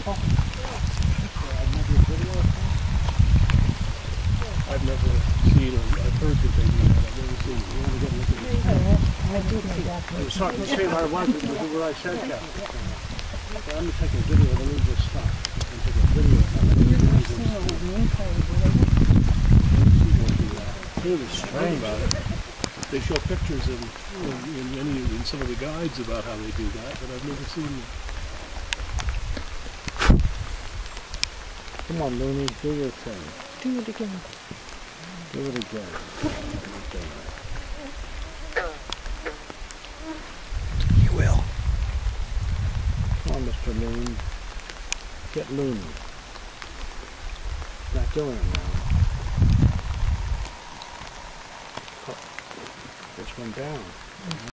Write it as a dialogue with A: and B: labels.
A: I've never seen or I've heard that they do that. I've never seen it. You want to get a look at it?
B: I did see that.
A: It was hard to say where I was. It was where I said that. So I'm going to take a video of a little bit of stuff. I'm going to take a video of it. It's really strange. They show pictures in some of the guides about how they do that, but I've never seen it.
C: Come on, Looney, do your thing.
B: Do it again.
C: Do it again.
D: You will.
C: Come on, Mr. Loon. Get Looney. Not doing it now. Put this one down.